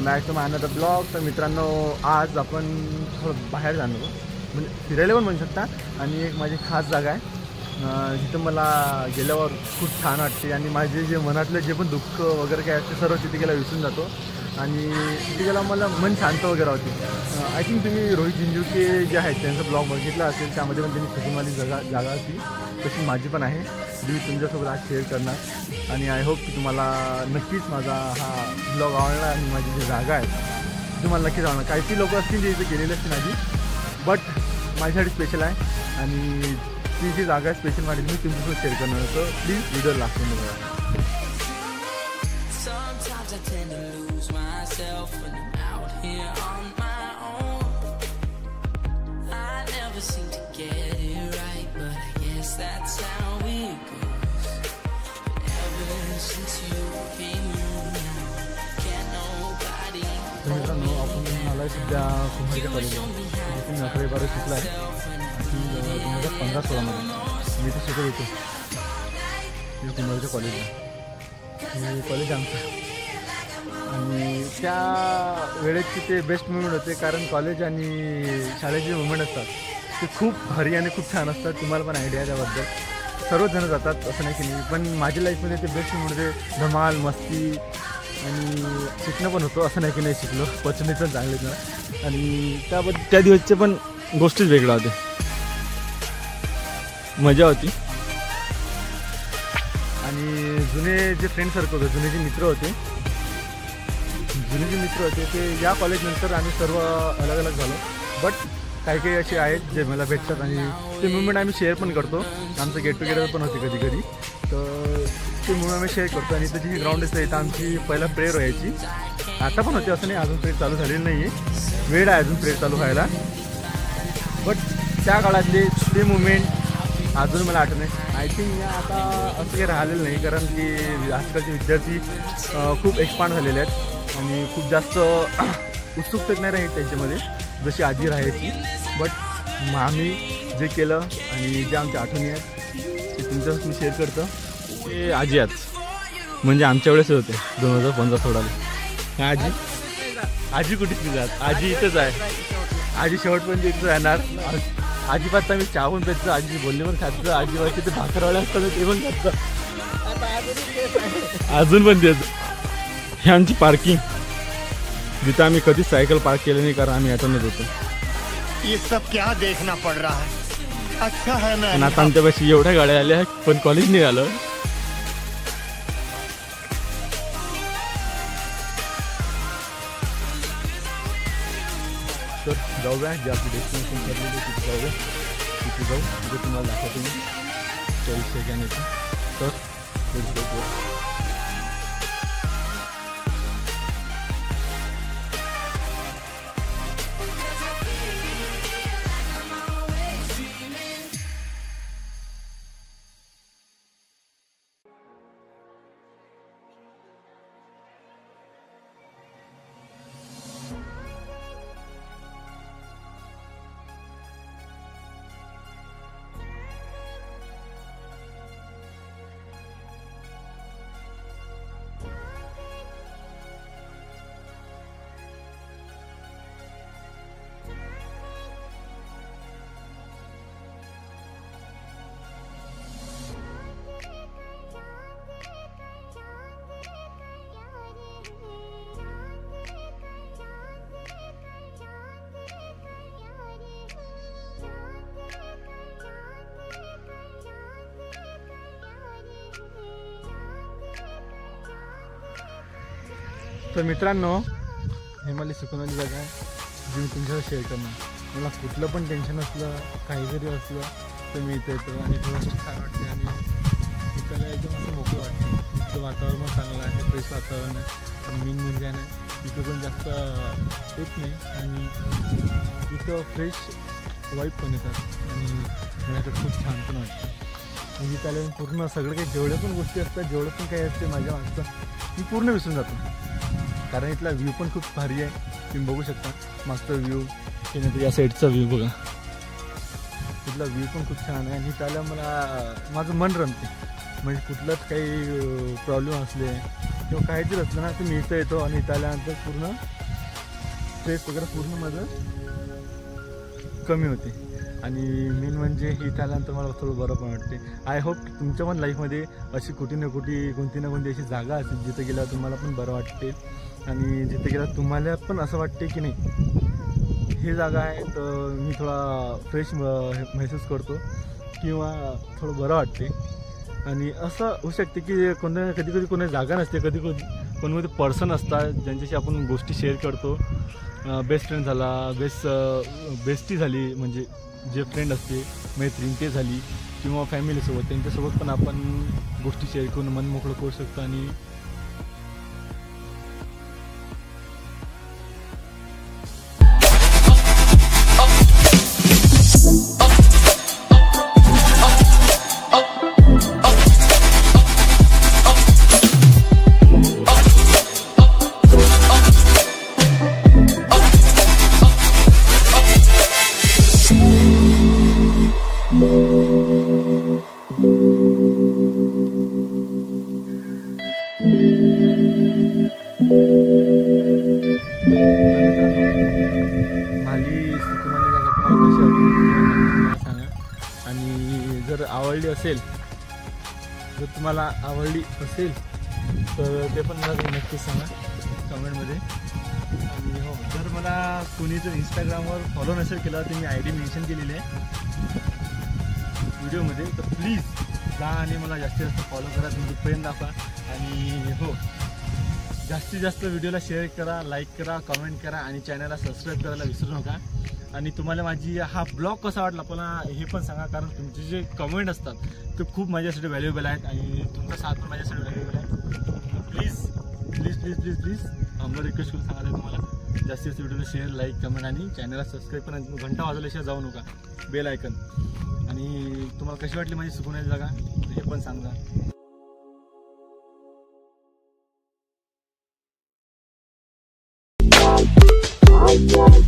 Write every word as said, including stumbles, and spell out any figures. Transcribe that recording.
Welcome back to my another blog. तर मित्रांनो, आज आपण थोडं बाहेर जाणार म्हणजे फिरायला पण म्हणू शकता आणि एक माझी खास जागा आहे जिथं मला गेल्यावर खूप छान वाटते आणि माझे जे मनातले जे पण दुःख वगैरे काय असते सर्व तिथे गेला विसरून जातो आणि तिथे गेला मला मन शांत वगैरे होते। आय थिंक तुम्ही रोहित जिंजुके जे आहेत त्यांचा ब्लॉग बघितला असेल, त्यामध्ये पण त्यांनी सुकूनवाली जागा जागा होती, तशी माझी पण आहे, जी मी तुमच्यासोबत आज शेअर करणार। आणि आय होप की तुम्हाला नक्कीच माझा हा ब्लॉग आवडला आणि माझी जी जागा आहे तुम्हाला नक्कीच आवडणार। काही लोक असतील जे इथे गेलेले असतील आधी, बट माझ्यासाठी स्पेशल आहे आणि ती जी जागा स्पेशल माझी मी तुमच्यासोबत शेअर करणार होतो। प्लीज व्हिडिओ लागतो बघा। मित्रांनो, आपण मला सध्या कुंभारच्या कॉलेजला जिथे मी अकरावी बारावी शिकला आहे आणि दोन हजार पंधरा सोळामध्ये मी इथे शिकत होतो मी कुंभारच्या कॉलेजला। हे कॉलेज आमचं आणि त्या वेळेची ते बेस्ट मुवमेंट होते, कारण कॉलेज आणि शाळेचे मुवमेंट असतात ते खूप भारी आणि खूप छान असतात। तुम्हाला पण आयडिया त्याबद्दल, सर्वच जण जातात असं नाही की नाही, पण माझ्या लाईफमध्ये ते बेस्ट मुवमेंट होते। धमाल मस्ती आणि शिकणं पण होतं, असं नाही की नाही शिकलो, पचनी पण चांगले ना आणि त्याबद्दल त्या दिवसचे पण गोष्टीच वेगळ्या होत्या, मजा होती। आणि जुने जे फ्रेंड सर्कल होते, जुने जे मित्र होते जुने जे मित्र होते ते या कॉलेजनंतर आम्ही सर्व अलग अलग झालो, बट काही काही असे आहेत जे मला भेटतात आणि ते मुवमेंट आम्ही शेअर पण करतो। आमचं गेट टुगेदर पण होते कधी कधी, तर ते मुवमेंट आम्ही शेअर करतो। आणि त्याची ग्राउंड असते इथं आमची पहिला प्रेयर व्हायची, आता पण होते असं नाही, अजून प्रेयर चालू झालेली नाही आहे, वेळ आहे अजून प्रेयर चालू व्हायला, बट त्या काळातले ते मुवमेंट अजून मला आठवण आहे। आय थिंक आता असं काही राहिलेलं नाही, कारण की आजकालचे विद्यार्थी खूप एक्सपांड झालेले आहेत आणि खूप जास्त उत्सुकता नाही राहील त्यांच्यामध्ये जशी आधी राहायची, बट आम्ही जे केलं आणि जे आमच्या आठवणी आहेत ते तुमच्यासोबत मी शेअर करतो। ते आजी आहेत म्हणजे आमच्या वेळेस होते दोन हजार पंधरा सोळाला। आजी आजी कुठेच नाही जात, आजी इथंच आहे, आजी शेवटपर्यंत इथंच राहणार। आजीपासून आम्ही चहा पण प्यायचं, आजी बोलले पण खायचं, आजीबाची ते भाकरवाले असतात ते पण खायचं, अजून पण देत। हे आमची पार्किंग जिथं आम्ही कधीच सायकल पार्क केलं नाही, कारण आम्ही आठवणत होतो। ये सब क्या देखना पड़ रहा है, अच्छा है मैं आता आमच्यापाशी एवढ्या गाड्या आल्या पण कॉलेज नाही आलं। तर जाऊया, जे आपली डेस्टिनेशन ठरलेली तिथे जाऊया, तिथे जाऊ तिथे तुम्हाला दाखवतो मी त्या विषय घ्या नाही तर तर मित्रांनो, हे मला सुकूनवाली जागा आहे जी मी तुमच्यावर शेअर करणार। मला कुठलं पण टेन्शन असलं, काही जरी असलं तर मी इथे येतो आणि थोडंसं छान वाटते आणि इथं एकदम असं मोकळं वाटतं। इथलं वातावरण चांगलं आहे, फ्रेश वातावरण आहे, मेन म्हणजे आहे ना इथं पण जास्त येत नाही आणि इथं फ्रेश वाईब पण येतात आणि मला तर खूप छान पण वाटतं। म्हणजे त्याला पूर्ण सगळं काही जेवढ्या पण गोष्टी असतात, जेवढं पण काही असते माझ्या मागचं मी पूर्ण विसरून जातो, कारण इथला व्ह्यू पण खूप भारी आहे। तुम्ही बघू शकता मागचा व्ह्यू, त्यानंतर या साईडचा व्ह्यू बघा, इथला व्ह्यू पण खूप छान आहे आणि त्याला मला माझं मन रमते। म्हणजे कुठलाच काही प्रॉब्लेम असले किंवा काहीतरी असलं ना तर मी इथं येतो आणि इथं आल्यानंतर पूर्ण स्ट्रेस वगैरे पूर्ण माझं कमी होते. आणि मेन म्हणजे इथं आल्यानंतर मला थोडं बरं पण वाटते. आय होप तुमच्या पण लाईफमध्ये अशी कुठे ना कुठे कोणती ना कोणती अशी जागा असेल जिथे गेल्यावर तुम्हाला पण बरं वाटते आणि जिथे गेल्यावर तुम्हाला पण असं वाटते की नाही हे जागा आहे तर मी थोडा फ्रेश महसूस करतो किंवा थोडं बरं वाटते. आणि असं होऊ शकते की कोणत्या कधी कधी कोणी जागा नसते, कधी कधी कोणमध्ये पर्सन असतात ज्यांच्याशी आपण गोष्टी शेअर करतो. बेस्ट फ्रेंड झाला, बेस्ट बेस्टी झाली म्हणजे जे फ्रेंड असते मैत्रीण ते झाली किंवा फॅमिलीसोबत त्यांच्यासोबत पण आपण गोष्टी शेअर करून मन मोकळं करू शकतो. आणि माझी सुखमाली जागा तुम्हाला कशी वाटली सांगा. आणि जर आवडली असेल जर तुम्हाला आवडली असेल तर ते पण मला नक्कीच सांगा कमेंटमध्ये. आणि हो जर मला कोणी जर इंस्टाग्रामवर फॉलो नसेल केला तर मी आय डी मेन्शन केलेली आहे व्हिडिओमध्ये, तर प्लीज जा आणि मला जास्तीत जास्त फॉलो करा, तुमची प्रेम दाखवा. आणि हो जास्तीत जास्त व्हिडिओला शेअर करा, लाईक करा, कमेंट करा आणि चॅनलला सबस्क्राईब करायला विसरू नका. आणि तुम्हाला माझी हा ब्लॉग कसा वाटला मला हे पण सांगा, कारण तुमचे जे कमेंट असतात ते खूप माझ्यासाठी व्हॅल्युएबल आहेत आणि तुमचा साथ पण माझ्यासाठी व्हॅल्युएबल आहे. Please please please please please आम्हाला रिक्वेस्ट करून सांगा तुम्हाला जास्तीत जास्त व्हिडिओला शेअर, लाईक, कमेंट आणि चॅनलला सबस्क्राईब पण, घंटा वाजवल्याशिवाय जाऊ नका, बेल आयकन. आणि तुम्हाला कशी वाटली माझी सुकून जागा हे पण सांगा.